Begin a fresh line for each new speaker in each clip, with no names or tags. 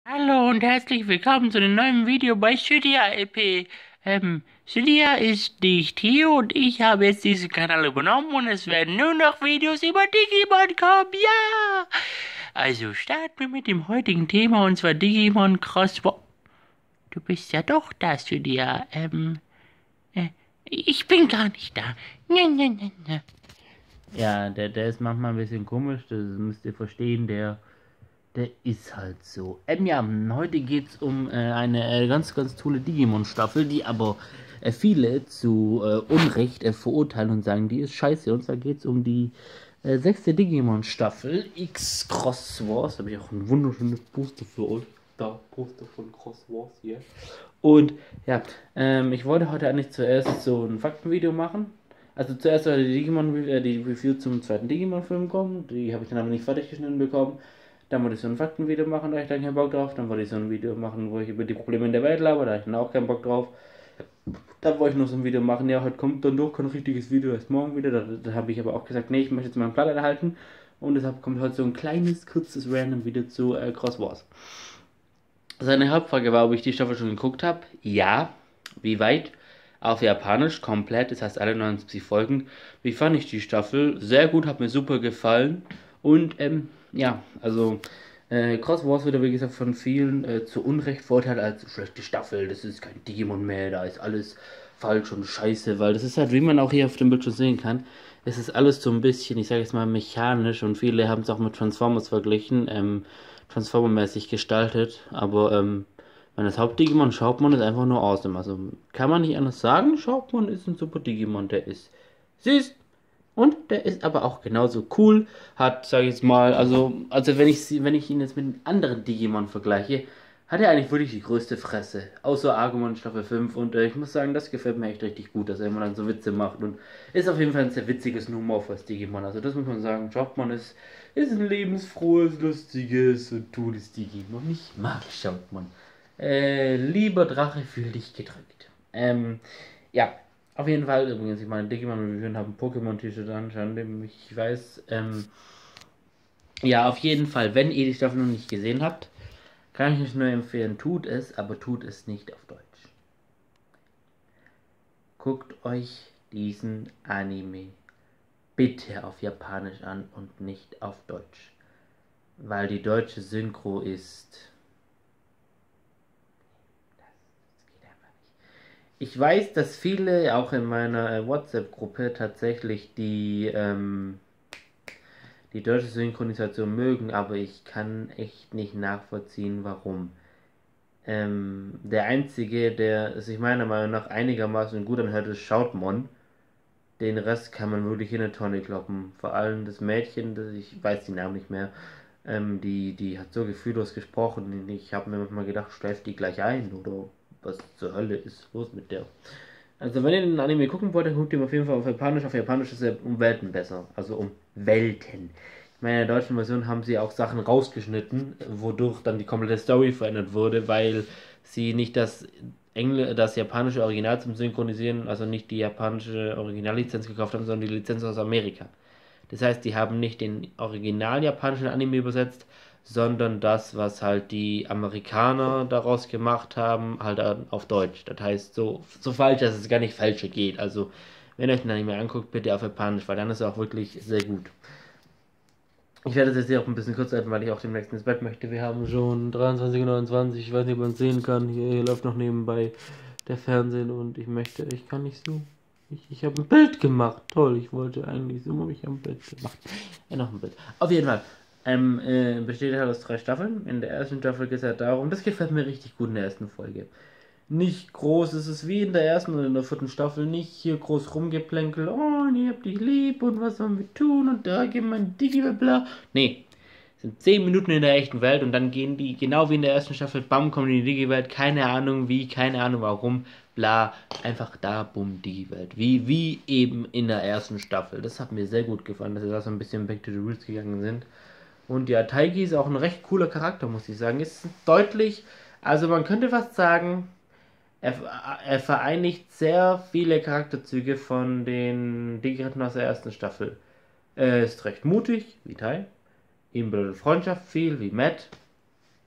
Hallo und herzlich willkommen zu einem neuen Video bei Cydia LP. Cydia ist nicht hier und ich habe jetzt diesen Kanal übernommen und es werden nur noch Videos über Digimon kommen, ja! Also starten wir mit dem heutigen Thema und zwar Digimon Crossword. Du bist ja doch da, Cydia. Äh, ich bin gar nicht da. Ne. Ja, der ist manchmal ein bisschen komisch, das müsst ihr verstehen, der ist halt so. Ja, heute geht's um eine ganz tolle Digimon-Staffel, die aber viele zu Unrecht verurteilen und sagen, die ist scheiße. Und zwar geht's um die sechste Digimon-Staffel, X-Cross Wars. Da habe ich auch ein wunderschönes Poster für euch. Da, Poster von Cross Wars hier. Und ja, ich wollte heute eigentlich zuerst so ein Faktenvideo machen. Also zuerst soll die Review zum zweiten Digimon-Film kommen. Die habe ich dann aber nicht fertig geschnitten bekommen. Dann wollte ich so ein Faktenvideo machen, da habe ich dann keinen Bock drauf. Dann wollte ich so ein Video machen, wo ich über die Probleme in der Welt laber, da habe ich dann auch keinen Bock drauf. Dann wollte ich noch so ein Video machen, ja, heute kommt dann doch kein richtiges Video, erst morgen wieder. Da habe ich aber auch gesagt, nee, ich möchte jetzt meinen Plan erhalten. Und deshalb kommt heute so ein kleines, kurzes, random Video zu Cross Wars. Seine Hauptfrage war, ob ich die Staffel schon geguckt habe. Ja. Wie weit? Auf Japanisch, komplett, das heißt alle 79 Folgen. Wie fand ich die Staffel? Sehr gut, hat mir super gefallen. Und ja, also Cross Wars wird, wie gesagt, von vielen zu Unrecht verurteilt als schlechte Staffel. Das ist kein Digimon mehr, da ist alles falsch und scheiße, weil das ist halt, wie man auch hier auf dem Bildschirm sehen kann, es ist alles so ein bisschen, ich sage jetzt mal, mechanisch und viele haben es auch mit Transformers verglichen, Transformer-mäßig gestaltet, aber wenn das Haupt-Digimon Schaubmon ist einfach nur awesome. Also kann man nicht anders sagen, Schaubmon ist ein super Digimon, der ist süß und der ist aber auch genauso cool, hat, sag ich jetzt mal, also wenn ich ihn jetzt mit einem anderen Digimon vergleiche, hat er eigentlich wirklich die größte Fresse. Außer Agumon Staffel 5 und ich muss sagen, das gefällt mir echt richtig gut, dass er immer dann so Witze macht und ist auf jeden Fall ein sehr witziges Humor fürs Digimon. Also das muss man sagen, Schaubmon ist ein lebensfrohes, lustiges und cooles Digimon. Ich mag Schaubmon. Lieber Drache, fühl dich gedrückt. Ja, auf jeden Fall, übrigens, ich meine, Digimon-Reviewen haben Pokémon-T-Shirt an, schon, ich weiß. Ja, auf jeden Fall, wenn ihr die Staffel noch nicht gesehen habt, kann ich euch nur empfehlen, tut es, aber tut es nicht auf Deutsch. Guckt euch diesen Anime bitte auf Japanisch an und nicht auf Deutsch. Weil die deutsche Synchro ist. Ich weiß, dass viele auch in meiner WhatsApp-Gruppe tatsächlich die deutsche Synchronisation mögen, aber ich kann echt nicht nachvollziehen, warum. Der einzige, der sich meiner Meinung nach einigermaßen gut anhört, ist Shoutmon. Den Rest kann man wirklich in eine Tonne kloppen. Vor allem das Mädchen, ich weiß den Namen nicht mehr, die hat so gefühllos gesprochen. Ich habe mir manchmal gedacht, schläft die gleich ein oder was zur Hölle ist los mit der? Also wenn ihr den Anime gucken wollt, dann guckt ihr auf jeden Fall auf Japanisch. Auf Japanisch ist er um Welten besser. Also um Welten. Ich meine, in der deutschen Version haben sie auch Sachen rausgeschnitten, wodurch dann die komplette Story verändert wurde, weil sie nicht das japanische Original zum Synchronisieren, also nicht die japanische Originallizenz gekauft haben, sondern die Lizenz aus Amerika. Das heißt, die haben nicht den original japanischen Anime übersetzt, sondern das, was halt die Amerikaner daraus gemacht haben, halt auf Deutsch. Das heißt, so falsch, dass es gar nicht falscher geht. Also, wenn ihr euch den Anime anguckt, bitte auf Japanisch, weil dann ist er auch wirklich sehr gut. Ich werde das jetzt hier auch ein bisschen kurz halten, weil ich auch demnächst ins Bett möchte. Wir haben schon 23:29 Uhr. Ich weiß nicht, ob man es sehen kann. Hier läuft noch nebenbei der Fernsehen und ich kann nicht so. Ich habe ein Bild gemacht. Toll, ich wollte eigentlich so, aber ich habe ein Bild gemacht. Ja, noch ein Bild. Auf jeden Fall. Besteht halt aus 3 Staffeln. In der ersten Staffel geht es halt darum, das gefällt mir richtig gut in der ersten Folge. Nicht groß, es ist wie in der ersten oder in der vierten Staffel, nicht hier groß rumgeplänkel, oh, ich hab dich lieb und was sollen wir tun und da gehen wir Digi, bla. Nee, es sind 10 Minuten in der echten Welt und dann gehen die, genau wie in der ersten Staffel, bam, kommen die in die Digi-Welt, keine Ahnung wie, keine Ahnung warum, bla, einfach da, bumm, Digi-Welt. Wie eben in der ersten Staffel. Das hat mir sehr gut gefallen, dass sie da so ein bisschen back to the roots gegangen sind. Und ja, Taigi ist auch ein recht cooler Charakter, muss ich sagen. Ist deutlich, also man könnte fast sagen, er, er vereinigt sehr viele Charakterzüge von den Digi-Rittern aus der ersten Staffel. Er ist recht mutig, wie Tai. Ihm bedeutet Freundschaft viel, wie Matt.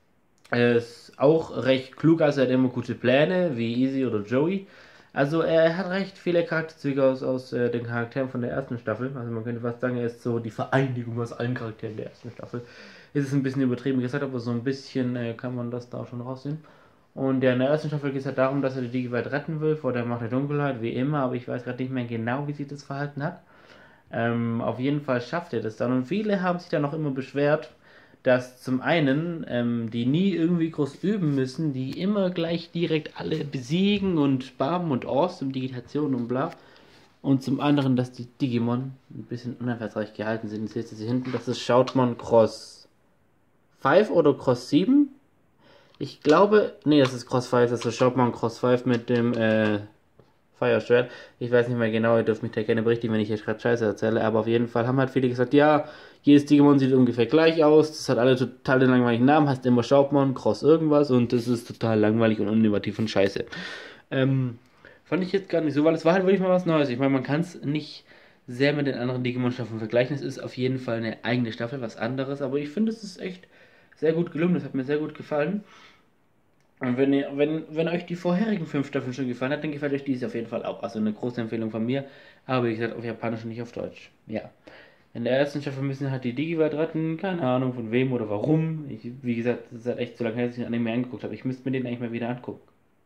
Er ist auch recht klug, also er hat immer gute Pläne, wie Easy oder Joey. Also er hat recht viele Charakterzüge aus den Charakteren von der ersten Staffel. Also man könnte fast sagen, er ist so die Vereinigung aus allen Charakteren der ersten Staffel. Ist es ein bisschen übertrieben gesagt, aber so ein bisschen kann man das da schon raussehen. Und ja, in der ersten Staffel geht es halt darum, dass er die Digi-Welt retten will vor der Macht der Dunkelheit, wie immer, aber ich weiß gerade nicht mehr genau, wie sich das verhalten hat. Auf jeden Fall schafft er das dann. Und viele haben sich dann auch immer beschwert, dass zum einen die nie irgendwie groß üben müssen, die immer gleich direkt alle besiegen und bam und awesome, Digitation und bla. Und zum anderen, dass die Digimon ein bisschen uneinheitlich gehalten sind. Jetzt seht ihr sie hinten, das ist Shoutmon Cross 5 oder Cross 7. Ich glaube, nee, das ist Cross 5, das ist Shoutmon Cross 5 mit dem Feuerschwert. Ich weiß nicht mehr genau, ihr dürft mich da gerne berichtigen, wenn ich hier gerade Scheiße erzähle, aber auf jeden Fall haben halt viele gesagt, ja, jedes Digimon sieht ungefähr gleich aus, das hat alle total den langweiligen Namen, heißt immer Schaubmon, Cross irgendwas und das ist total langweilig und uninnovativ und scheiße. Ähm, Fand ich jetzt gar nicht so, weil es war halt wirklich mal was Neues. Ich meine, man kann es nicht sehr mit den anderen Digimon-Staffeln vergleichen. Es ist auf jeden Fall eine eigene Staffel, was anderes, aber ich finde, es ist echt sehr gut gelungen, das hat mir sehr gut gefallen. Und wenn euch die vorherigen 5 Staffeln schon gefallen hat, dann gefällt euch diese auf jeden Fall auch. Also eine große Empfehlung von mir. Aber wie gesagt, auf Japanisch und nicht auf Deutsch. Ja. In der ersten Staffel müssen halt die Digi-Welt retten. Keine Ahnung von wem oder warum. Wie gesagt, das ist halt echt so lange her, dass ich den Anime angeguckt habe. Ich müsste mir den eigentlich mal wieder angucken.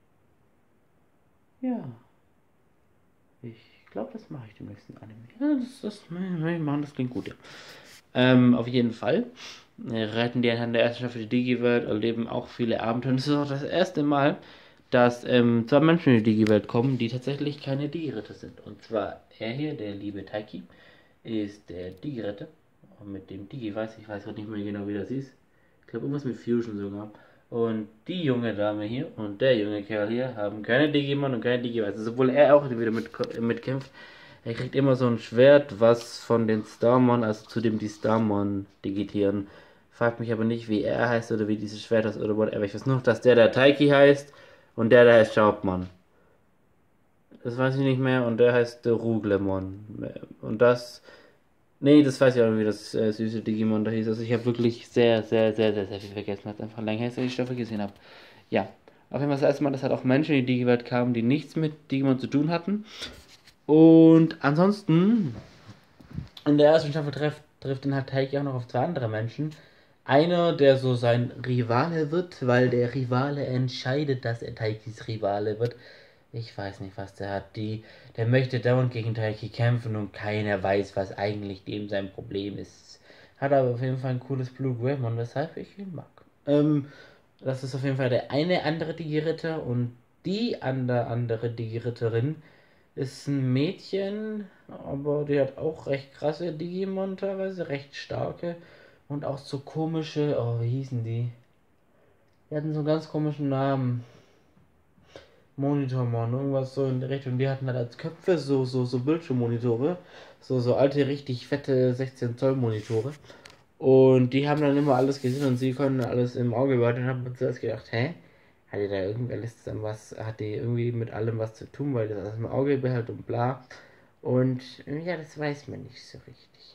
Ja. Ich glaube, das mache ich dem nächsten Anime. Ja, das klingt gut, ja. Auf jeden Fall retten die in der ersten Staffel die Digi-Welt, erleben auch viele Abenteuer. Das ist auch das erste Mal, dass zwei Menschen in die Digi-Welt kommen, die tatsächlich keine Digi-Ritter sind. Und zwar er hier, der liebe Taiki, ist der Digi-Ritter. Und mit dem Digi ich weiß gerade nicht mehr genau, wie das hieß. Ich glaube, irgendwas mit Fusion sogar. Und die junge Dame hier und der junge Kerl hier haben keine Digimon und keine Digi-Weiß. Also, obwohl er auch wieder mitkämpft. Er kriegt immer so ein Schwert, was von den Starmon, also zu dem die Starmon digitieren. Fragt mich aber nicht, wie er heißt oder wie dieses Schwert heißt oder whatever. Ich weiß nur, dass der Taiki heißt und der heißt Schaubmon. Das weiß ich nicht mehr und der heißt Ruglemon. Und das. Nee, das weiß ich auch nicht, wie das süße Digimon da hieß. Also ich habe wirklich sehr, sehr, sehr, sehr, sehr viel vergessen. Hat einfach länger her, dass ich die Staffel gesehen habe. Ja. Auf jeden Fall das erste Mal, dass halt auch Menschen in die Digi-Welt kamen, die nichts mit Digimon zu tun hatten. Und ansonsten, in der ersten Staffel trifft dann halt Taiki auch noch auf 2 andere Menschen. Einer, der so sein Rivale wird, weil der Rivale entscheidet, dass er Taikis Rivale wird. Ich weiß nicht, was der hat. Der möchte dauernd gegen Taiki kämpfen und keiner weiß, was eigentlich dem sein Problem ist. Hat aber auf jeden Fall ein cooles Blue Greymon, weshalb ich ihn mag. Das ist auf jeden Fall der eine andere Digi-Ritter und die andere Digi-Ritterin ist ein Mädchen, aber die hat auch recht krasse Digimon teilweise, recht starke und auch so komische, oh, wie hießen die? Die hatten so einen ganz komischen Namen. Monitormon, irgendwas so in der Richtung. Die hatten halt als Köpfe so Bildschirmmonitore. So alte, richtig fette 16 Zoll Monitore. Und die haben dann immer alles gesehen und sie konnten alles im Auge behalten und haben zuerst gedacht, hä? Hat die da irgendwie alles dann was, hat die irgendwie mit allem was zu tun, weil das alles im Auge behält und bla. Und ja, das weiß man nicht so richtig.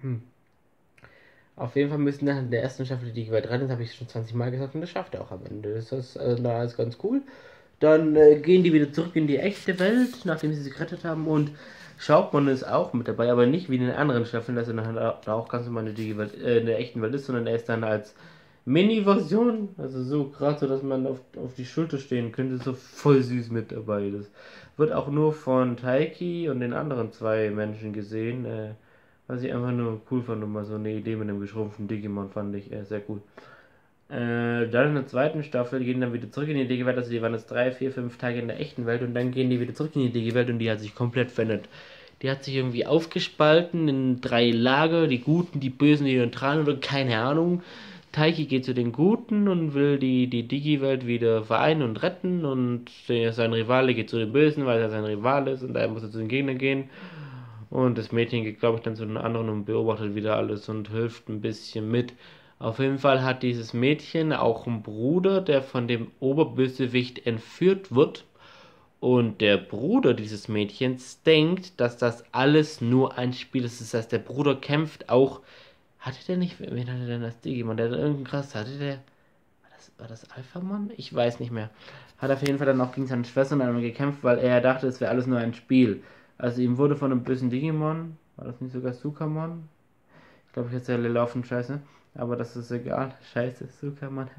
Auf jeden Fall müssen dann in der ersten Staffel die Gewalt rein, das habe ich schon 20 Mal gesagt und das schafft er auch am Ende. Das ist da alles ganz cool. Dann gehen die wieder zurück in die echte Welt, nachdem sie gerettet haben und Schaubmann ist auch mit dabei, aber nicht wie in den anderen Staffeln, dass er dann da auch ganz normal in der echten Welt ist, sondern er ist dann als Mini-Version, also so gerade so, dass man auf die Schulter stehen könnte, so voll süß mit dabei. Das wird auch nur von Taiki und den anderen 2 Menschen gesehen, was ich einfach nur cool fand und mal so eine Idee mit einem geschrumpften Digimon fand ich sehr cool. Dann in der zweiten Staffel gehen dann wieder zurück in die Digi-Welt, also die waren jetzt 3, 4, 5 Tage in der echten Welt und dann gehen die wieder zurück in die Digi-Welt und die hat sich komplett verändert. Die hat sich irgendwie aufgespalten in 3 Lager, die Guten, die Bösen, die Neutralen oder keine Ahnung. Taiki geht zu den Guten und will die Digi-Welt wieder vereinen und retten und sein Rivale geht zu den Bösen, weil er sein Rivale ist und daher muss er zu den Gegnern gehen. Und das Mädchen geht, glaube ich, dann zu den anderen und beobachtet wieder alles und hilft ein bisschen mit. Auf jeden Fall hat dieses Mädchen auch einen Bruder, der von dem Oberbösewicht entführt wird. Und der Bruder dieses Mädchens denkt, dass das alles nur ein Spiel ist. Das heißt, der Bruder kämpft auch. Hatte der nicht. Wen hatte der denn als Digimon? Der hat irgendeinen krass. Hatte der. war das Alphamon? Ich weiß nicht mehr. Hat auf jeden Fall dann auch gegen seine Schwestern einmal gekämpft, weil er dachte, es wäre alles nur ein Spiel. Also ihm wurde von einem bösen Digimon, war das nicht sogar Sukamon? Ich glaube, ich erzähle laufen Scheiße, aber das ist egal. Scheiße, Sukamon.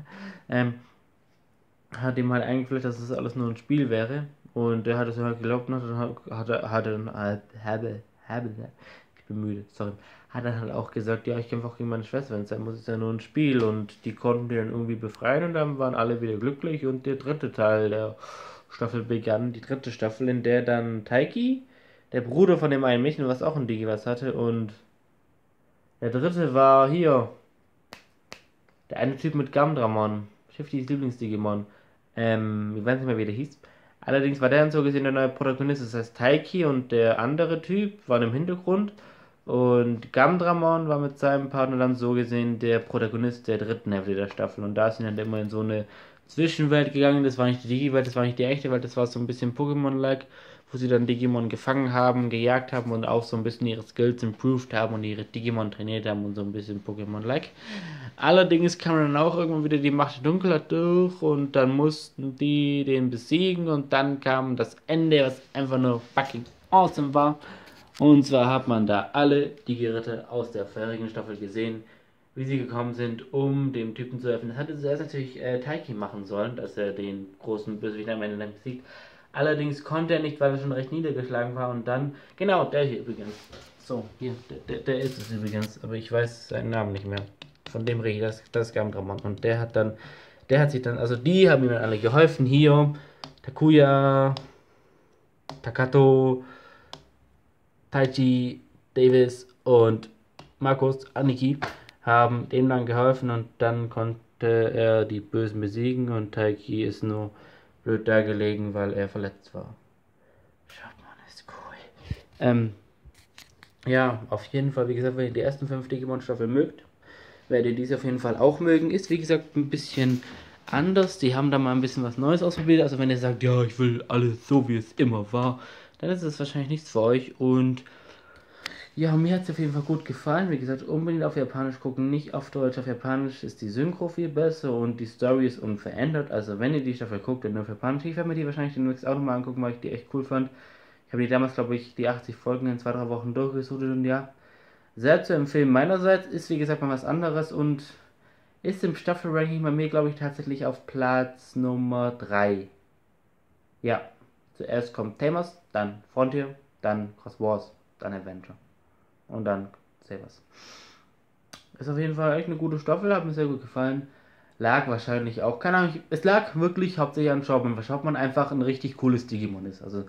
Hat ihm halt eingeflößt, dass es alles nur ein Spiel wäre. Und er hat es halt geglaubt, und ich bin müde, sorry. Hat dann halt auch gesagt, ja, ich kämpfe auch gegen meine Schwester, wenn es sein muss, ist ja nur ein Spiel. Und die konnten die dann irgendwie befreien und dann waren alle wieder glücklich. Und der dritte Teil der Staffel begann, die dritte Staffel, in der dann Taiki, der Bruder von dem einen Mädchen, was auch ein Digiverse hatte, und der dritte war hier, der eine Typ mit Gamdramon, Shiftys Lieblingsdigimon. Ich weiß nicht mehr, wie der hieß. Allerdings war der dann so gesehen der neue Protagonist. Das heißt, Taiki und der andere Typ waren im Hintergrund. Und Gamdramon war mit seinem Partner dann so gesehen der Protagonist der dritten Hälfte der Staffel. Und da sind dann immer in so eine Zwischenwelt gegangen. Das war nicht die Digi-Welt, das war nicht die echte Welt, das war so ein bisschen Pokémon-like, wo sie dann Digimon gefangen haben, gejagt haben und auch so ein bisschen ihre Skills improved haben und ihre Digimon trainiert haben und so ein bisschen Pokémon-like. Allerdings kam dann auch irgendwann wieder die Macht der Dunkelheit durch und dann mussten die den besiegen und dann kam das Ende, was einfach nur fucking awesome war. Und zwar hat man da alle Digi-Ritter aus der vorherigen Staffel gesehen, wie sie gekommen sind, um dem Typen zu helfen. Das hatte zuerst natürlich Taiki machen sollen, dass er den großen Bösewicht am Ende dann besiegt. Allerdings konnte er nicht, weil er schon recht niedergeschlagen war und dann, genau, der hier übrigens. So, hier, der ist es übrigens, aber ich weiß seinen Namen nicht mehr. Von dem rede ich, das ist Gamdramon. Und der hat sich dann, also die haben ihm dann alle geholfen. Hier, Takuya, Takato, Taichi, Davis und Markus, Aniki haben dem dann geholfen und dann konnte er die Bösen besiegen und Taiki ist nur blöd da gelegen, weil er verletzt war. Schaut mal, ist cool. Ja, auf jeden Fall, wie gesagt, wenn ihr die ersten 5 Digimon-Staffel mögt, werdet ihr diese auf jeden Fall auch mögen. Ist, wie gesagt, ein bisschen anders. Die haben da mal ein bisschen was Neues ausprobiert. Also wenn ihr sagt, ja, ich will alles so, wie es immer war, dann ist es wahrscheinlich nichts für euch. Und ja, mir hat es auf jeden Fall gut gefallen. Wie gesagt, unbedingt auf Japanisch gucken, nicht auf Deutsch. Auf Japanisch ist die Synchro viel besser und die Story ist unverändert. Also wenn ihr die Staffel guckt, dann nur auf Japanisch. Ich werde mir die wahrscheinlich demnächst auch nochmal angucken, weil ich die echt cool fand. Ich habe die damals, glaube ich, die 80 Folgen in 2-3 Wochen durchgesucht und ja, sehr zu empfehlen meinerseits. Ist, wie gesagt, mal was anderes und ist im Staffelranking bei mir, glaube ich, tatsächlich auf Platz Nummer 3. Ja, zuerst kommt Tamers, dann Frontier, dann Cross Wars, dann Adventure. Und dann Sabers. Ist auf jeden Fall echt eine gute Staffel, hat mir sehr gut gefallen. Lag wahrscheinlich auch, keine Ahnung, es lag wirklich hauptsächlich an Shoutman, weil Shoutman einfach ein richtig cooles Digimon ist. Also,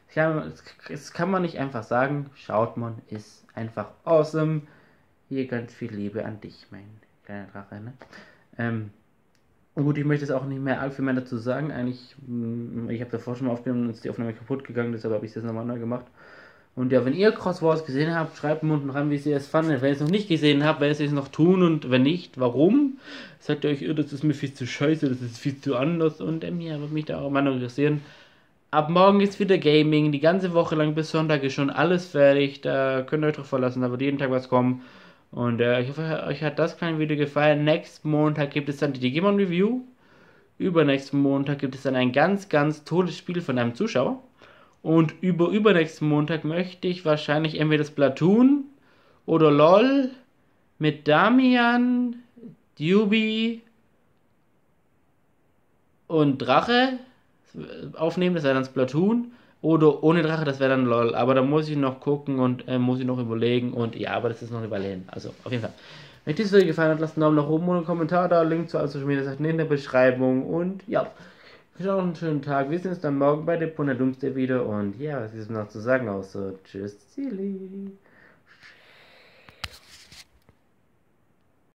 das kann man nicht einfach sagen. Shoutman ist einfach awesome. Hier ganz viel Liebe an dich, mein kleiner Drache, ne? Und gut, ich möchte jetzt auch nicht mehr allzu viel mehr dazu sagen. Eigentlich, ich habe davor schon mal aufgenommen und ist die Aufnahme kaputt gegangen, deshalb habe ich es jetzt nochmal neu gemacht. Und ja, wenn ihr Cross Wars gesehen habt, schreibt mir unten rein, wie ihr es fandet. Wenn ihr es noch nicht gesehen habt, werdet ihr es noch tun und wenn nicht, warum? Sagt ihr euch, das ist mir viel zu scheiße, das ist viel zu anders und ja, würde mich da auch mal interessieren. Ab morgen ist wieder Gaming, die ganze Woche lang bis Sonntag ist schon alles fertig, da könnt ihr euch drauf verlassen, da wird jeden Tag was kommen. Und ich hoffe, euch hat das kleine Video gefallen. Nächsten Montag gibt es dann die Digimon Review. Übernächsten Montag gibt es dann ein ganz, ganz tolles Spiel von einem Zuschauer. Und übernächsten Montag möchte ich wahrscheinlich entweder Splatoon oder LOL mit Damian, Dubi und Drache aufnehmen, das wäre dann Splatoon. Oder ohne Drache, das wäre dann LOL. Aber da muss ich noch gucken und muss ich noch überlegen. Und ja, aber das ist noch eine Weile hin. Also, auf jeden Fall. Wenn euch dieses Video gefallen hat, lasst einen Daumen nach oben und einen Kommentar da. Link zu allen Social Media in der Beschreibung. Und ja, ich wünsche euch noch einen schönen Tag. Wir sehen uns dann morgen bei der Punadumste wieder. Und ja, was ist noch zu sagen außer Tschüss, Silly.